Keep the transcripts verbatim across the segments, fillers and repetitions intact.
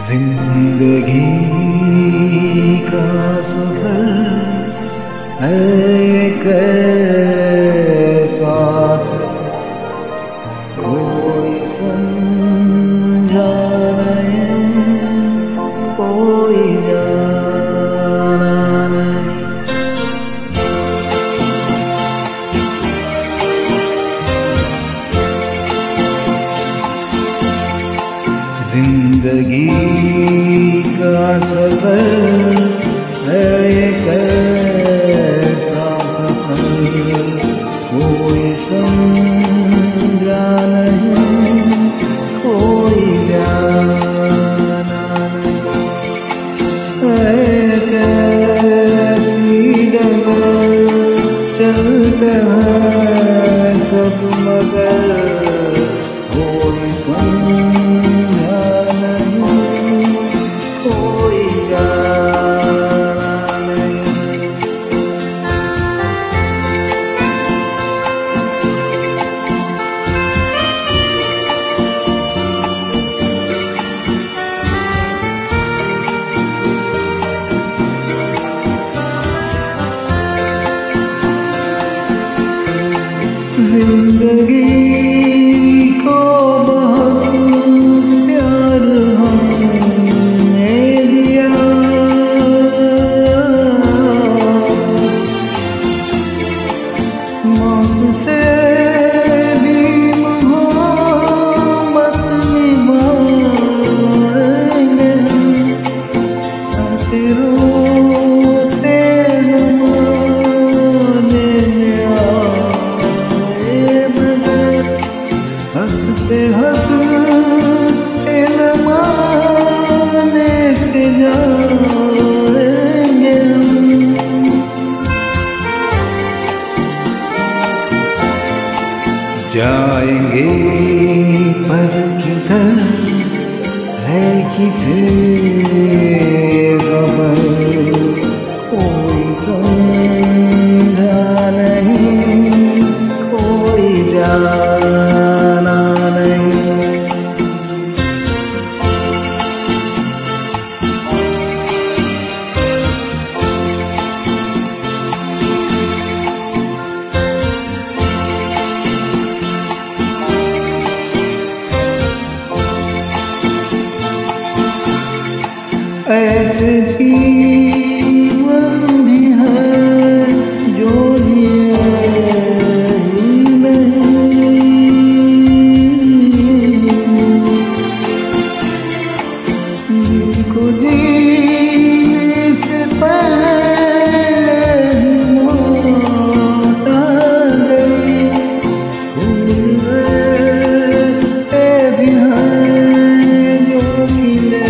जिंदगी का सफर है एक ऐसा सफर, कोई समझा नहीं, कोई जाना नहीं। जिंदगी का सफर है एक ऐसा सफर, कोई समझा नहीं, कोई जाना नहीं। एक ऐसी डगर चलते हैं सब मगर, कोई समझा नहीं, कोई जाना नहीं। जिंदगी को बहुत प्यार हमने दिया, मौत से भी मोहब्बत निभाएंगे, रोते ज़माने में आए मगर, हंसते हंसते ज़माने से जाएंगे हम। जाएंगे पर किधर है किसे खबर, कोई समझा नहीं, कोई जाना नहीं। ऐसे जीवन भी है जो जिए ही नहीं, जिनको जीने से पहले ही मौत आ गई। ऐसे भी हैं जो खिले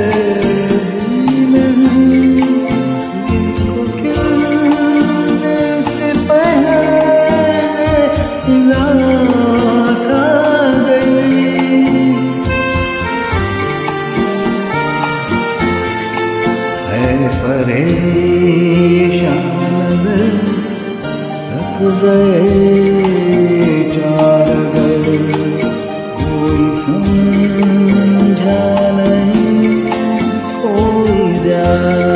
परेशान थक गए चार घर, कोई समझा नहीं, कोई जाना।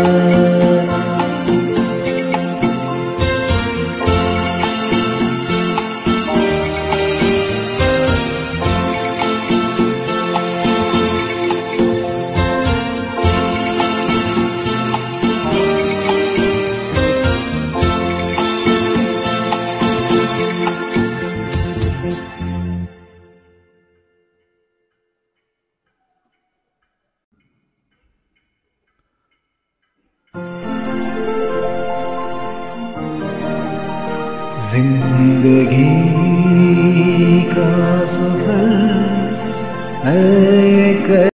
जिंदगी का सफर है एक